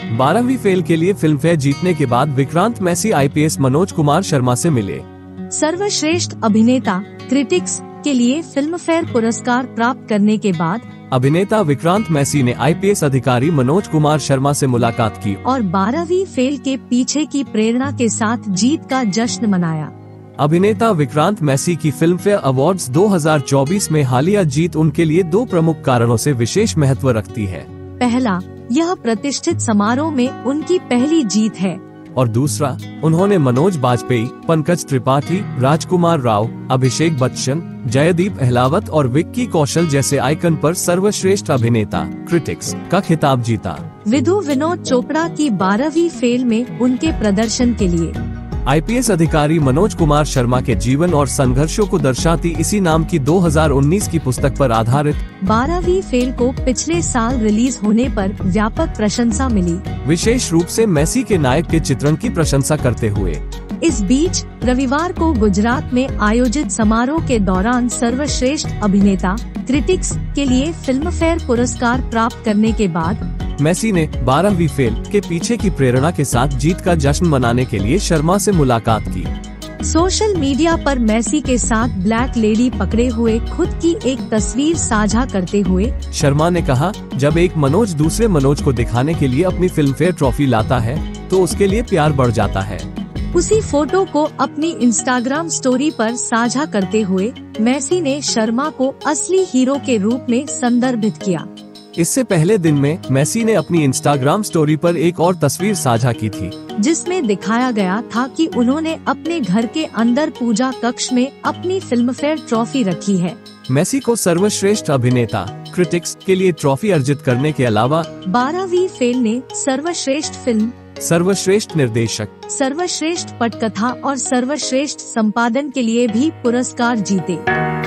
12वीं फेल के लिए फिल्मफेयर जीतने के बाद विक्रांत मैसी आईपीएस मनोज कुमार शर्मा से मिले। सर्वश्रेष्ठ अभिनेता क्रिटिक्स के लिए फिल्मफेयर पुरस्कार प्राप्त करने के बाद अभिनेता विक्रांत मैसी ने आईपीएस अधिकारी मनोज कुमार शर्मा से मुलाकात की और 12वीं फेल के पीछे की प्रेरणा के साथ जीत का जश्न मनाया। अभिनेता विक्रांत मैसी की फिल्मफेयर अवार्ड्स 2024 में हालिया जीत उनके लिए दो प्रमुख कारणों से विशेष महत्व रखती है। पहला, यह प्रतिष्ठित समारोह में उनकी पहली जीत है और दूसरा, उन्होंने मनोज बाजपेयी, पंकज त्रिपाठी, राजकुमार राव, अभिषेक बच्चन, जयदीप अहलावत और विक्की कौशल जैसे आइकन पर सर्वश्रेष्ठ अभिनेता क्रिटिक्स का खिताब जीता। विदु विनोद चोपड़ा की 12वीं फेल में उनके प्रदर्शन के लिए आईपीएस अधिकारी मनोज कुमार शर्मा के जीवन और संघर्षों को दर्शाती इसी नाम की 2019 की पुस्तक पर आधारित 12वीं फेल को पिछले साल रिलीज होने पर व्यापक प्रशंसा मिली, विशेष रूप से मैसी के नायक के चित्रण की प्रशंसा करते हुए। इस बीच रविवार को गुजरात में आयोजित समारोह के दौरान सर्वश्रेष्ठ अभिनेता क्रिटिक्स के लिए फिल्मफेयर पुरस्कार प्राप्त करने के बाद मैसी ने 12वीं फेल के पीछे की प्रेरणा के साथ जीत का जश्न मनाने के लिए शर्मा से मुलाकात की। सोशल मीडिया पर मैसी के साथ ब्लैक लेडी पकड़े हुए खुद की एक तस्वीर साझा करते हुए शर्मा ने कहा, जब एक मनोज दूसरे मनोज को दिखाने के लिए अपनी फिल्मफेयर ट्रॉफी लाता है तो उसके लिए प्यार बढ़ जाता है। उसी फोटो को अपनी इंस्टाग्राम स्टोरी पर साझा करते हुए मैसी ने शर्मा को असली हीरो के रूप में संदर्भित किया। इससे पहले दिन में मैसी ने अपनी इंस्टाग्राम स्टोरी पर एक और तस्वीर साझा की थी, जिसमें दिखाया गया था कि उन्होंने अपने घर के अंदर पूजा कक्ष में अपनी फिल्मफेयर ट्रॉफी रखी है। मैसी को सर्वश्रेष्ठ अभिनेता क्रिटिक्स के लिए ट्रॉफी अर्जित करने के अलावा 12वीं फेल ने सर्वश्रेष्ठ फिल्म, सर्वश्रेष्ठ निर्देशक, सर्वश्रेष्ठ पटकथा और सर्वश्रेष्ठ संपादन के लिए भी पुरस्कार जीते।